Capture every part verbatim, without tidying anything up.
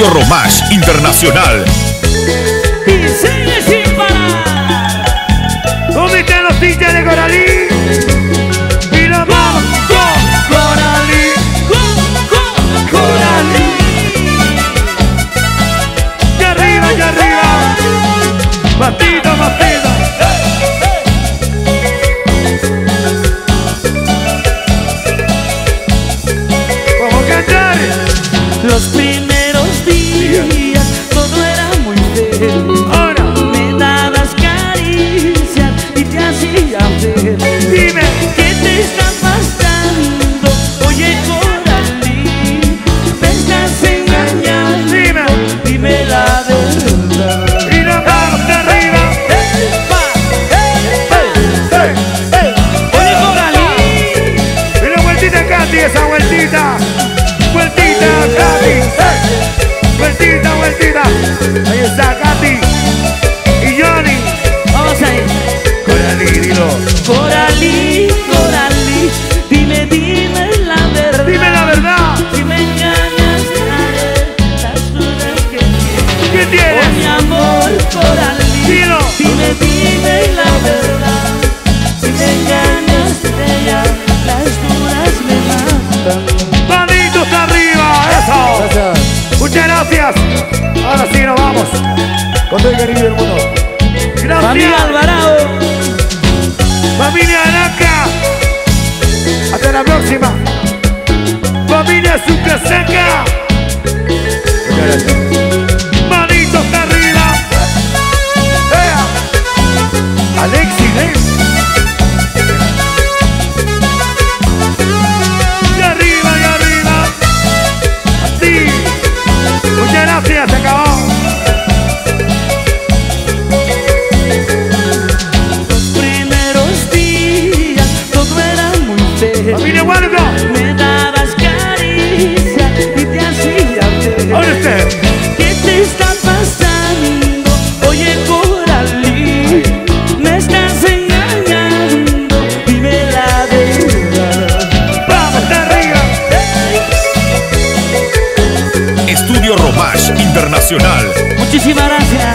Estudio Romash Internacional. Y sigue sin parar. ¿Dónde están los hinchas de Coralí? Y los vamos con Coralí. Coralí. Y arriba, y arriba. Bastito, bastito. Vamos a cantar. Los primeros días todo era muy feliz. Ahora, Me dabas caricias y te hacía ver. dime. ¿Qué te está pasando? Oye, Coralí, me estás engañando. Dime. Dime la verdad. Y nos vamos de arriba. Oye, Coralí, Y una vueltita, Katy, esa vueltita. Vueltita, Katy. Vueltita, vueltita. Ahí está Katy. Y Johnny. vamos ahí. Coralí, dilo. Coralí, Coralí, dime, dime la verdad. Dime la verdad. Si me engañas, te haré las dudas que tienes. ¿Qué Oh, tienes? mi amor, Coralí, Dilo. dime, dime la verdad. Si me engañas, ella, las dudas me matan. Manitos arriba. Eso. Muchas gracias. Ahora sí nos vamos. Con todo el cariño del mundo. Familia Gracias. Alvarado, Familia Anaca. Hasta la próxima. Familia Zucasaca. Muchas gracias. Manitos arriba. ¡Ea! Alexis, ¿eh? Y arriba, y arriba. Así. Muchas gracias, se acabó. los primeros días todo era muy feliz. Familia Huergo. Me dabas caricias y te hacía ver. ¿Dónde usted? ¿Qué te está pasando? Oye, Coralí, me estás engañando. Dime la verdad. Vamos de arriba. Estudio Romash Internacional. Muchísimas gracias.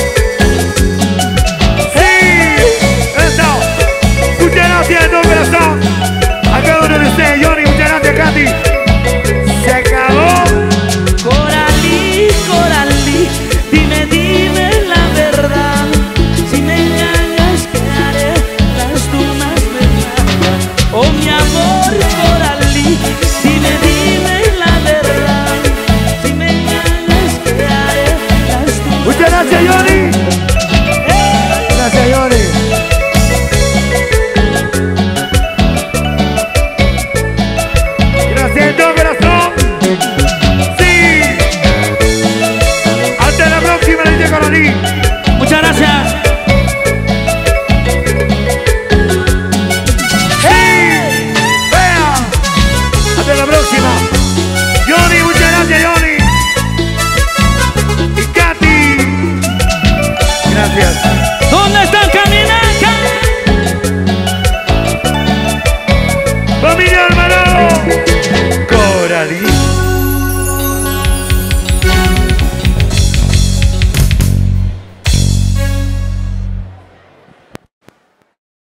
Sí. Eso. Muchas gracias de todo corazón. A cada uno de ustedes, Johnny. Muchas gracias, Katy. Se acabó. Coralí, Coralí, dime, dime la verdad. Si me engañas, ¿qué haré? Las dudas me matan. Oh, mi amor, Coralí, dime, dime la verdad. Si me engañas, ¿qué haré? Las dudas. Muchas gracias, Johnny. Gracias, Johnny. Gracias de todo corazón. Sí. Hasta la próxima, dice Coralí. Muchas gracias. ¡Hey! ¡Vea! Hasta la próxima. Johnny, muchas gracias, Johnny. Y Katy. Gracias.